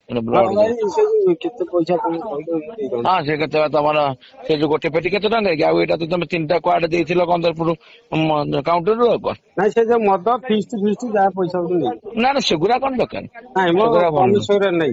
Blood ଭାଇ କେତେ ପଇସା ତମେ କହିଲ ହଁ ସେ କେତେ ତମର ସେ ଯୋଉ ଗୋଟେ ପେଟି କେତେ ଟଙ୍କା କି ଆଉ ଏଇଟା ତ ତମେ 3ଟା କୁଆଡେ ଦେଇଥିଲ କନ୍ଦରପୁର କାଉଣ୍ଟରରୁ ଆଉ କଣ ନାଇଁ ସେ ଯୋଉ ମଦ ଫିଷ୍ଟ ଯାହା ପଇସା ନେଇ ନା ନା ସେଗୁଡା କଣ ଦରକାର ନାଇଁ ମୋ ସେଗୁଡା ଭଲ ନୁହଁ। କମିଶନରେ ନେଇ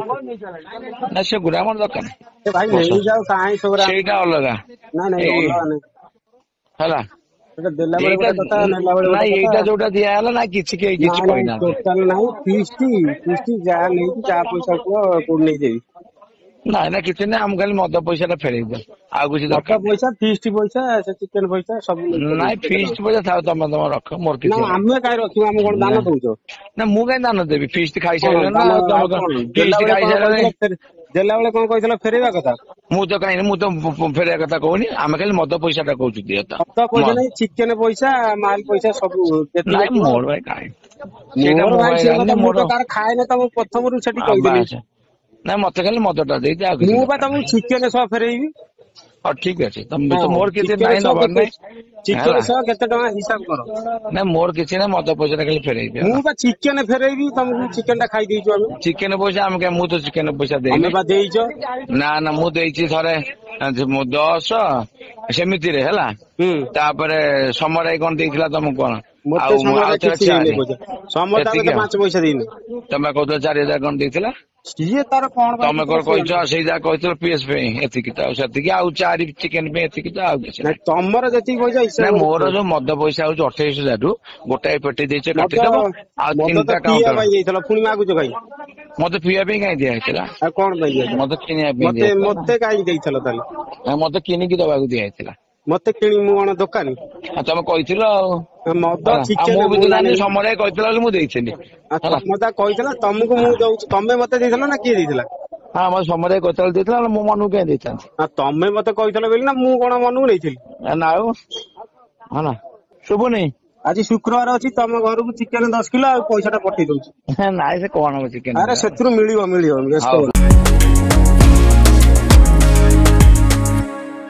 ନା ସେଗୁଡା ଆମର ଦରକାର ଭାଇ ନେଇଯାଉ କାହିଁ ସେଗୁରା ସେଇଟା ଅଲଗା ନାଇଁ ନାଇଁ ଏଇ ଅଲଗା ନାଇଁ ହେଲା ସେଟା ଦେଲା ବେଳେ ଏଇଟା ଗୋଟେ କଥା ନେଲା ବେଳେ ଗୋଟେ ନାଇଁ କଥା ଏଇଟା ଯୋଉଟା ଦିଆହେଲା ନା କିଛି କେହି କିଛି ନାଇଁ ନାଇଁ କହିନାହାନ୍ତି। ଟୋଟାଲ ନାହିଁ ଫିଷ୍ଟ ଯାହା ନେଇକି ଯାହା ପଇସା କୁହ କୋଉଠି ନେଇଦେବି ନାଇଁ ନା କିଛି ନାହିଁ ଆମକୁ ଖାଲି ମଦ ପଇସା ଟା ଫେରେଇ ଦିଅ ଆଉ କିଛି ମଦ ଦରକାର ନାହିଁ। ପଇସା ଫିଷ୍ଟ ପଇସା ସେ ଚିକେନ ପଇସା ସବୁ ନେଇ ନାଇଁ ପକେଇଛି କେତେ ଫିଷ୍ଟ ଟଙ୍କା ପଇସା ଥାଉ ତମେ ତମର ରଖ ମୋର ନା କିଛି ଆମେ କାହିଁ ରଖିବୁ ଆମେ କଣ ନାହିଁ। ଦାନ ଦଉଛ ନା ମୁଁ କାହିଁ ଦାନ ଦେବି ଫିଷ୍ଟ କଣ ଖାଇସାରିଲ ନା ଦାନ ତମେ ଆଉ କଣ ଦେଲା ଫିଷ୍ଟ ବେଳେ କଣ ଖାଇସାରିଲଣି। କହିଥିଲ ଦେଲା ବେଳେ କଣ କହିଥିଲ ଫେରେଇବା କଥା ମୁଁ ତ କାହିଁକି ମୁଁ ତ ଫେରେଇବା କଥା କହୁନି ଆମେ ଖାଲି ମଦ ପଇସା ଟା କହୁଛୁ ଦିଅ ତ ମଦ ପଇସା ନାହିଁ ଚିକେନ ପଇସା ମାଲ ପଇସା ସବୁ ଯେତିକି ନାଇଁ କୁହ ମୋର ଭାଇ କାହିଁ ସେଇଟା ମୋର ମୁଁ ଭାଇ କାହିଁ ସେ ଜାଣିନି କଥା ମୁଁ ମୋର ତ କାହାର ଖାଏନି ତମକୁ ପ୍ରଥମରୁ ସେଠି କହିଦେଲି ବାସ ନାଇଁ ମତେ ଖାଲି ମଦ ଟା ଦେଇଛି ଆଉ କିଛି ମୁଁ ବା ଦରକାର ତମକୁ ନାହିଁ। ଚିକେନ ସହ ଫେରେଇବି ହଉ ଠିକ ଅଛି ତମେ ତ ହଁ ମୋର କିଛି ଚିକେନ ନାହିଁ ସହ ନବାର କେତେ ନାହିଁ ଚିକେନ ହେଲା ସହ କେତେ ଟଙ୍କା ହିସାବ କର ନାଇଁ ମୋର କିଛି ନାହିଁ ମଦ ପଇସା ଟା ଖାଲି ଫେରେଇ ଦିଅ ମୁଁ ହେଲା। ବା ଚିକେନ ଫେରେଇବି ତମକୁ ଚିକେନ ଟା ଖାଇ ଦେଇଛୁ ଆମେ ଚିକେନ ପଇସା ଆମେ ମୁଁ ତ ଚିକେନ ପଇସା ଦେଇନି ତମେ ବା ଦେଇଛ ନା ନା ମୁଁ ଦେଇଛି ଥରେ 10 ସେମିତିରେ ହେଲା ହୁଁ ତାପରେ ସମର ଭାଇ କଣ ଦେଇଥିଲା ତମକୁ କଣ ମତେ ଆଉ ସମୟଟା ଆଉଥରେ କିଛି ଦେଇନି 4 ପଇସା ସମସ୍ତେ ଆମେ ଏତିକି ତ ଆଉ 5 ପଇସା ଦେଇନି ତମେ କହୁଥିଲ 4,000 କଣ ଦେଇଥିଲା ସିଏ ତାର କଣ ପାଇଁ ତମେ ଦେଇଥିଲା କଣ ସିଏ କହିଛ ଜାଣିଥିବ। ସେଇ ଯାହା କହିଥିଲ ପିଏସ ପାଇଁ ଏତିକି ତ ଆଉ ସେତିକି ଆଉ 4 ଚିକେନ ପାଇଁ ଏତିକି ତ ଆଉ କିଛି ନାଇଁ ନାହିଁ। ତମର ଯେତିକି ପଇସା ହିସାବ ନାଇଁ କରି ମୋର କୁହ ଯୋଉ ମଦ ପଇସା ହଉଛି 28,000 ରୁ ଗୋଟାଏ ପେଟି ଦେଇଛ ମଦ କାଟିଦବ ଆଉ ମଦ ତ 3ଟା ପିଇବା କାଉଣ୍ଟର ପାଇଁ ଦେଇଥିଲ ପୁଣି ମାଗୁଛ କାଇଁ ମତେ ପିଇବା ପାଇଁ କାହିଁ ଦିଆହେଇଥିଲା ଆଉ କଣ ପାଇଁ ଦେଇଥିଲ ମତେ କିଣିବା ପାଇଁ ମତେ ଦିଆହେଇଥିଲା ନା ମତେ କାହିଁକି ଦେଇଥିଲ ତାହେଲେ ମତେ କିଣିକି ଦବାକୁ ଦିଆହେଇଥିଲା। ମତେ କିଣି ମୁଁ କଣ ଦୋକାନୀ ଆଉ ତମେ କହିଥିଲ ଆଉ ମଦ ହେଲା ଆଉ ଚିକେନ ମୁଁ ବି ତ ନାଇଁ ଜାଣିନି ନାଇଁ ସମୟ କହିଥିଲା ବୋଲି ମୁଁ ଦେଇଥିଲି ଆଉ ହେଲା। ତମେ ତା କହିଥିଲ ତମକୁ ମୁଁ ଦଉଛି ତମେ ମତେ ଦେଇଥିଲ ନା କିଏ ଦେଇଥିଲା ହଁ ମୋ ସମୟ କହିଥିଲା ଦେଇଥିଲା ମୋ ମନକୁ କାହିଁ ଦେଇଥାନ୍ତି ଆଉ ତମେ ମତେ କହିଥିଲ ବୋଲି ନା ମୁଁ କଣ ମନକୁ ନେଇଥିଲି ନା ଆଉ ହେଲା ଶୁଭୁନି ଆଜି ଶୁକ୍ରବାର ଅଛି ତମ ଘରକୁ ଚିକେନ 10 କିଲୋ ଆଉ ପଇସା ଟା ପଠେଇ ଦଉଛି ନାଇଁ ସେ କଣ ହବ ଚିକେନ ଆରେ ସେଥିରୁ ମିଳିବ ବ୍ୟସ୍ତ ହଉ। ହୁଅନି